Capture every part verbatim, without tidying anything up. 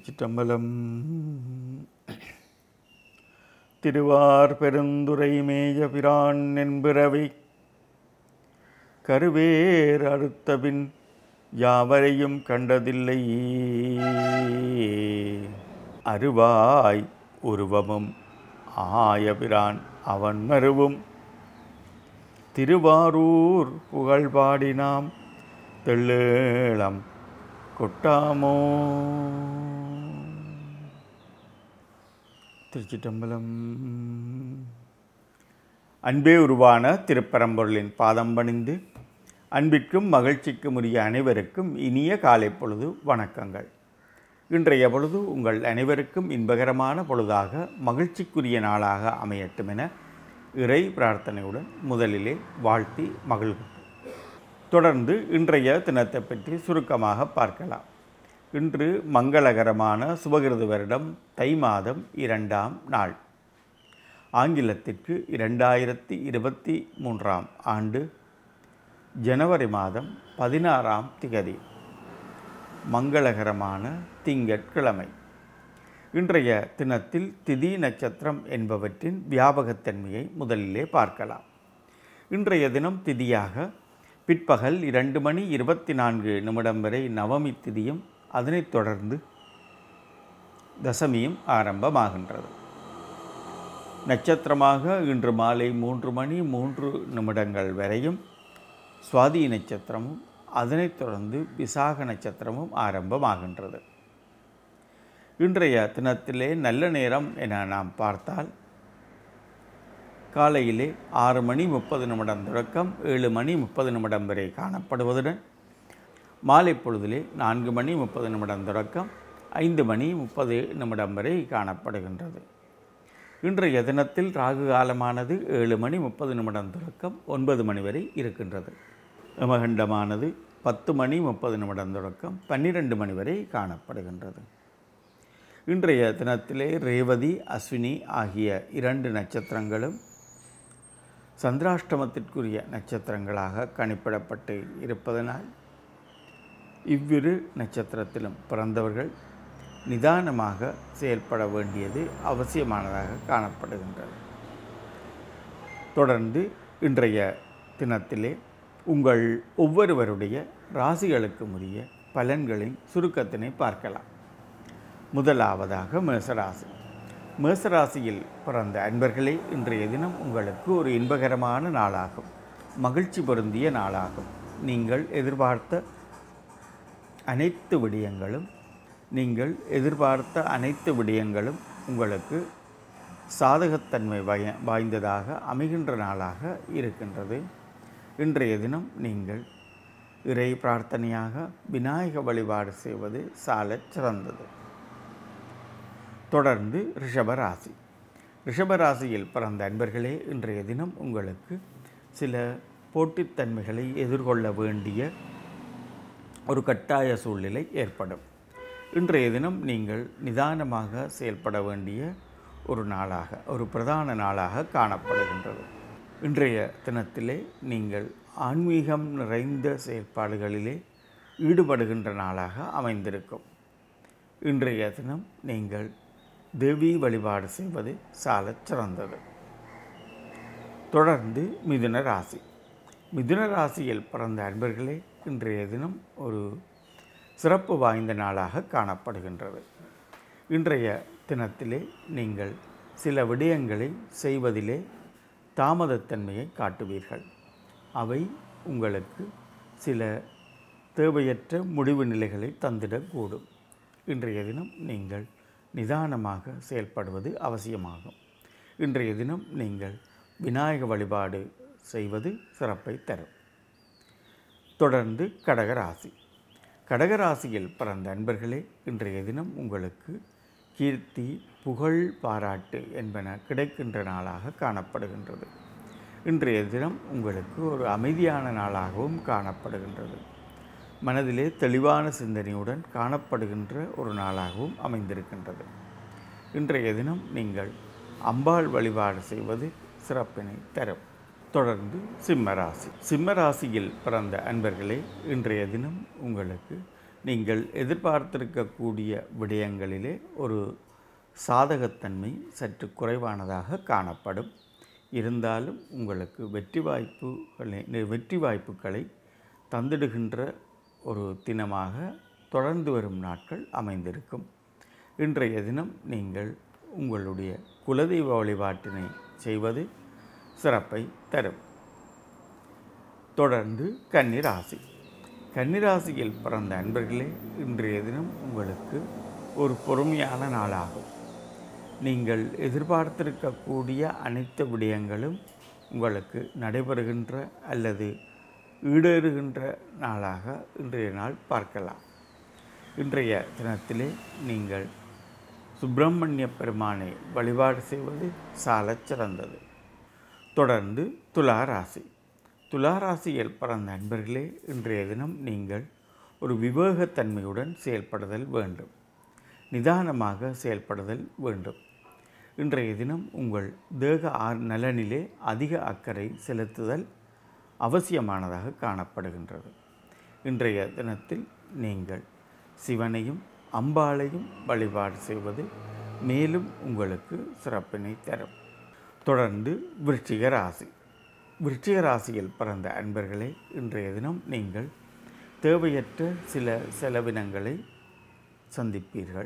திருச்சிற்றம்பலம். திருவார் பெருந்துரை மேய பிரான் என்பிறவை கருவேர் அறுத்தபின் யாவரையும் கண்டதில்லை. அருவாய் உருவமும் ஆயபிரான் அவன் மருவும் திருவாரூர் புகழ்பாடினாம் தெள்ளேளம் கொட்டாமோ. திருச்சிற்றம்பலம். அன்பே உருவான திருப்பரம்பொருளின் பாதம் பணிந்து அன்பிற்கும் மகிழ்ச்சிக்கும் உரிய அனைவருக்கும் இனிய காலை பொழுது வணக்கங்கள். இன்றைய பொழுது உங்கள் அனைவருக்கும் இன்பகரமான பொழுதாக மகிழ்ச்சிக்குரிய நாளாக அமையட்டும் என இறை பிரார்த்தனையுடன் முதலிலே வாழ்த்தி மகிழ்கிறேன். தொடர்ந்து இன்றைய தினத்தை பற்றி சுருக்கமாக பார்க்கலாம். இன்று மங்களகரமான சுபகிருது வருடம் தை மாதம் இரண்டாம் நாள். ஆங்கிலத்திற்கு இரண்டாயிரத்தி இருபத்தி மூன்றாம் ஆண்டு ஜனவரி மாதம் பதினாறாம் திகதி, மங்களகரமான திங்கட்கிழமை. இன்றைய தினத்தில் திதி நட்சத்திரம் என்பவற்றின் வியாபகத்தன்மையை முதலிலே பார்க்கலாம். இன்றைய தினம் திதியாக பிற்பகல் இரண்டு மணி இருபத்தி நான்கு நிமிடம் வரை நவமி திதியும் அதனைத் தொடர்ந்து தசமியும் ஆரம்பமாகின்றது. நட்சத்திரமாக இன்று மாலை மூன்று மணி மூன்று நிமிடங்கள் வரையும் சுவாதி நட்சத்திரமும் அதனைத் தொடர்ந்து விசாக நட்சத்திரமும் ஆரம்பமாகின்றது. இன்றைய தினத்திலே நல்ல நேரம் என நாம் பார்த்தால் காலையிலே ஆறு மணி முப்பது நிமிடம் தொடக்கம் ஏழு மணி முப்பது நிமிடம் வரை காணப்படுவதுடன் மாலை பொழுதிலே நான்கு மணி முப்பது நிமிடம் தொடக்கம் ஐந்து மணி முப்பது நிமிடம் வரை காணப்படுகின்றது. இன்றைய தினத்தில் ராகு காலமானது ஏழு மணி முப்பது நிமிடம் தொடக்கம் ஒன்பது மணி வரை இருக்கின்றது. யமகண்டமானது பத்து மணி முப்பது நிமிடம் தொடக்கம் பன்னிரெண்டு மணி வரை காணப்படுகின்றது. இன்றைய தினத்திலே ரேவதி அஸ்வினி ஆகிய இரண்டு நட்சத்திரங்களும் சந்திராஷ்டமத்திற்குரிய நட்சத்திரங்களாக கணிப்பிடப்பட்டு இருப்பதனால் இவ்விரு நட்சத்திரத்திலும் பிறந்தவர்கள் நிதானமாக செயல்பட வேண்டியது அவசியமானதாக காணப்படுகின்றது. தொடர்ந்து இன்றைய தினத்திலே உங்கள் ஒவ்வொருவருடைய ராசிகளுக்கு உரிய பலன்களின் சுருக்கத்தினை பார்க்கலாம். முதலாவதாக மேசராசி. மேசராசியில் பிறந்த அன்பர்களே, இன்றைய தினம் உங்களுக்கு ஒரு இன்பகரமான நாளாகும், மகிழ்ச்சி பொருந்திய நாளாகும். நீங்கள் எதிர்பார்த்த அனைத்து விடயங்களும் நீங்கள் எதிர்பார்த்த அனைத்து விடயங்களும் உங்களுக்கு சாதகத்தன்மை வாய வாய்ந்ததாக அமைகின்ற நாளாக இருக்கின்றது. இன்றைய தினம் நீங்கள் இறை பிரார்த்தனையாக விநாயக வழிபாடு செய்வது சாலச் சிறந்தது. தொடர்ந்து ரிஷபராசி. ரிஷபராசியில் பிறந்த அன்பர்களே, இன்றைய தினம் உங்களுக்கு சில போட்டித்தன்மைகளை எதிர்கொள்ள வேண்டிய ஒரு கட்டாய சூழ்நிலை ஏற்படும். இன்றைய தினம் நீங்கள் நிதானமாக செயல்பட வேண்டிய ஒரு நாளாக, ஒரு பிரதான நாளாக காணப்படுகின்றது. இன்றைய தினத்திலே நீங்கள் ஆன்மீகம் நிறைந்த செயல்பாடுகளிலே ஈடுபடுகின்ற நாளாக அமைந்திருக்கும். இன்றைய தினம் நீங்கள் தேவி வழிபாடு செய்வது சாலச் சிறந்தது. தொடர்ந்து மிதுன ராசி. மிதுன ராசியில் பிறந்த அன்பர்களே, இன்றைய தினம் ஒரு சிறப்பு வாய்ந்த நாளாக காணப்படுகின்றது. இன்றைய தினத்திலே நீங்கள் சில விடயங்களை செய்வதிலே தாமதத்தன்மையை காட்டுவீர்கள். அவை உங்களுக்கு சில தேவையற்ற முடிவு நிலைகளை தந்திடக்கூடும். இன்றைய தினம் நீங்கள் நிதானமாக செயல்படுவது அவசியமாகும். இன்றைய தினம் நீங்கள் விநாயக வழிபாடு செய்வது சிறப்பை தரும். தொடர்ந்து கடகராசி. கடகராசியில் பிறந்த அன்பர்களே, இன்றைய தினம் உங்களுக்கு கீர்த்தி, புகழ், பாராட்டு என்பன கிடைக்கின்ற நாளாக காணப்படுகின்றது. இன்றைய தினம் உங்களுக்கு ஒரு அமைதியான நாளாகவும் காணப்படுகின்றது. மனதிலே தெளிவான சிந்தனையுடன் காணப்படுகின்ற ஒரு நாளாகவும் அமைந்திருக்கின்றது. இன்றைய தினம் நீங்கள் அம்பாள் வழிபாடு செய்வது சிறப்பினை தரும். தொடர்ந்து சிம்மராசி. சிம்மராசியில் பிறந்த அன்பர்களே, இன்றைய தினம் உங்களுக்கு நீங்கள் எதிர்பார்த்திருக்கக்கூடிய விடயங்களிலே ஒரு சாதகத்தன்மை சற்று குறைவானதாக காணப்படும். இருந்தாலும் உங்களுக்கு வெற்றி வாய்ப்புகளை வெற்றி வாய்ப்புகளை தந்திடுகின்ற ஒரு தினமாக தொடர்ந்து வரும் நாட்கள் அமைந்திருக்கும். இன்றைய தினம் நீங்கள் உங்களுடைய குலதெய்வ வழிபாட்டினை செய்வது சிறப்பை தரும். தொடர்ந்து கன்னிராசி. கன்னிராசியில் பிறந்த அன்பர்களே, இன்றைய தினம் உங்களுக்கு ஒரு பொறுமையான நாளாகும். நீங்கள் எதிர்பார்த்திருக்கக்கூடிய அனைத்து விடயங்களும் உங்களுக்கு நடைபெறுகின்ற அல்லது ஈடேறுகின்ற நாளாக இன்றைய நாள் பார்க்கலாம். இன்றைய தினத்திலே நீங்கள் சுப்பிரமணிய பெருமானை வழிபாடு செய்வது சாலச் சிறந்தது. தொடர்ந்து துலா ராசி. துலா ராசியில் பிறந்த அன்பர்களே, இன்றைய தினம் நீங்கள் ஒரு விவேகத்தன்மையுடன் செயல்படுதல் வேண்டும். நிதானமாக செயல்படுதல் வேண்டும். இன்றைய தினம் உங்கள் தேக நலனிலே அதிக அக்கறை செலுத்துதல் அவசியமானதாக காணப்படுகின்றது. இன்றைய தினத்தில் நீங்கள் சிவனையும் அம்பாளையும் வழிபாடு செய்வது மேலும் உங்களுக்கு சிறப்பினை தரும். தொடர்ந்து விருச்சிக ராசி. விருச்சிக ராசியில் பிறந்த அன்பர்களே, இன்றைய தினம் நீங்கள் தேவையற்ற சில செலவினங்களை சந்திப்பீர்கள்.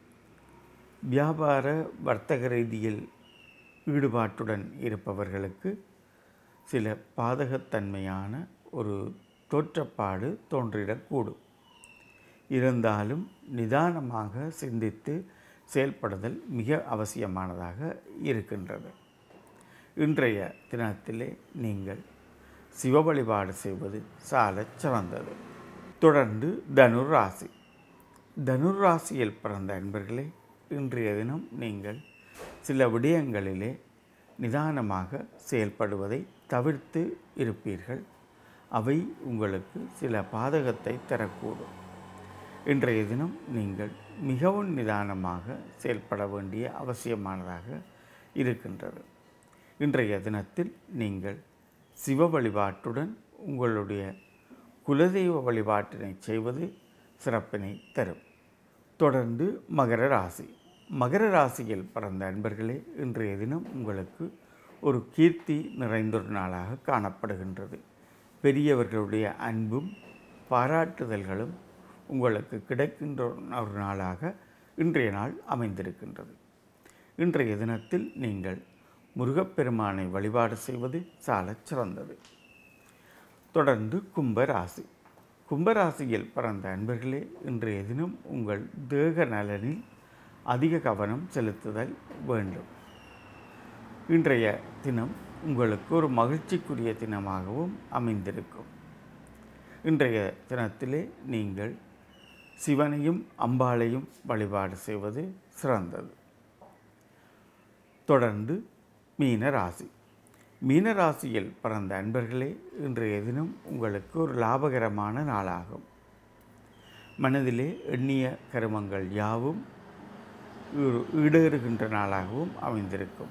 வியாபார வர்த்தக ரீதியில் ஈடுபாட்டுடன் இருப்பவர்களுக்கு சில பாதகத்தன்மையான ஒரு தோற்றப்பாடு தோன்றிடக்கூடும். இருந்தாலும் நிதானமாக சிந்தித்து செயல்படுதல் மிக அவசியமானதாக இருக்கின்றது. இன்றைய தினத்திலே நீங்கள் சிவ வழிபாடு செய்வது சாலச் சிறந்தது. தொடர்ந்து தனுர் ராசி. தனுர் ராசியில் பிறந்த அன்பர்களே, இன்றைய தினம் நீங்கள் சில விடயங்களிலே நிதானமாக செயல்படுவதை தவிர்த்து இருப்பீர்கள். அவை உங்களுக்கு சில பாதகத்தை தரக்கூடும். இன்றைய தினம் நீங்கள் மிகவும் நிதானமாக செயல்பட வேண்டிய அவசியமானதாக இருக்கின்றது. இன்றைய தினத்தில் நீங்கள் சிவ வழிபாட்டுடன் உங்களுடைய குலதெய்வ வழிபாட்டினை செய்வது சிறப்பினை தரும். தொடர்ந்து மகர ராசி. மகர ராசியில் பிறந்த அன்பர்களே, இன்றைய தினம் உங்களுக்கு ஒரு கீர்த்தி நிறைந்தொரு நாளாக காணப்படுகின்றது. பெரியவர்களுடைய அன்பும் பாராட்டுதல்களும் உங்களுக்கு கிடைக்கின்ற ஒரு நாளாக இன்றைய நாள் அமைந்திருக்கின்றது. இன்றைய தினத்தில் நீங்கள் முருகப்பெருமானை வழிபாடு செய்வது சாலச் சிறந்தது. தொடர்ந்து கும்பராசி. கும்பராசியில் பிறந்த அன்பர்களே, இன்றைய தினம் உங்கள் தேக நலனில் அதிக கவனம் செலுத்துதல் வேண்டும். இன்றைய தினம் உங்களுக்கு ஒரு மகிழ்ச்சிக்குரிய தினமாகவும் அமைந்திருக்கும். இன்றைய தினத்திலே நீங்கள் சிவனையும் அம்பாளையும் வழிபாடு செய்வது சிறந்தது. தொடர்ந்து மீன ராசி. மீனராசியில் பிறந்த அன்பர்களே, இன்றைய தினம் உங்களுக்கு ஒரு லாபகரமான நாளாகும். மனதிலே எண்ணிய கருமங்கள் யாவும் ஈடேறுகின்ற நாளாகவும் அமைந்திருக்கும்.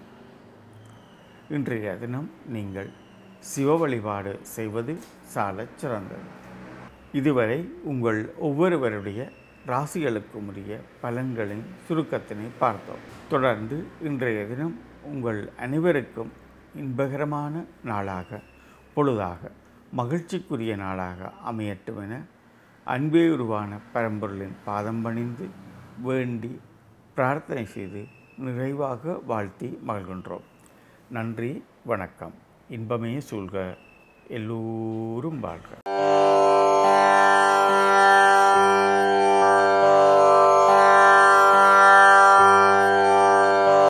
இன்றைய தினம் நீங்கள் சிவ வழிபாடு செய்வது சாலச் சிறந்தது. இதுவரை உங்கள் ஒவ்வொருவருடைய ராசிகளுக்கும் உரிய பலன்களின் சுருக்கத்தினை பார்த்தோம். தொடர்ந்து இன்றைய தினம் உங்கள் அனைவருக்கும் இன்பகரமான நாளாக, பொழுதாக, மகிழ்ச்சிக்குரிய நாளாக அமையட்டும் என அன்பே உருவான பரம்பொருளின் பாதம் பணிந்து வேண்டி பிரார்த்தனை செய்து நிறைவாக வாழ்த்தி மகிழ்கின்றோம். நன்றி, வணக்கம். இன்பமே சூழ்க, எல்லோரும் வாழ்க.